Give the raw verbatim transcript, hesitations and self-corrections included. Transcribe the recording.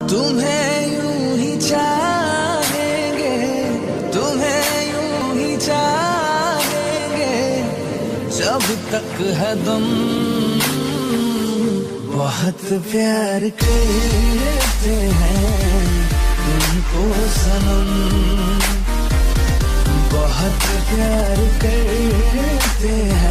तुम्हें यूं ही चाहेंगे, तुम्हें यूं ही चाहेंगे जब तक है दम। बहुत प्यार करते हैं तुमको सनम, बहुत प्यार करते हैं